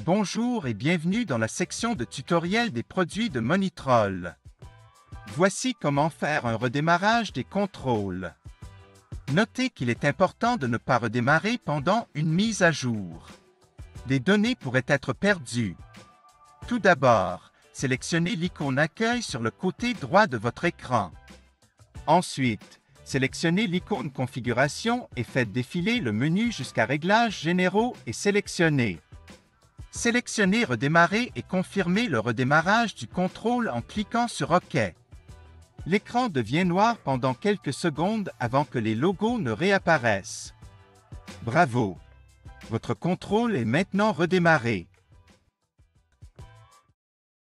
Bonjour et bienvenue dans la section de tutoriel des produits de Monitrol. Voici comment faire un redémarrage des contrôles. Notez qu'il est important de ne pas redémarrer pendant une mise à jour. Des données pourraient être perdues. Tout d'abord, sélectionnez l'icône Accueil sur le côté droit de votre écran. Ensuite, sélectionnez l'icône Configuration et faites défiler le menu jusqu'à Réglages généraux et sélectionnez. Sélectionnez Redémarrer et confirmez le redémarrage du contrôle en cliquant sur OK. L'écran devient noir pendant quelques secondes avant que les logos ne réapparaissent. Bravo! Votre contrôle est maintenant redémarré.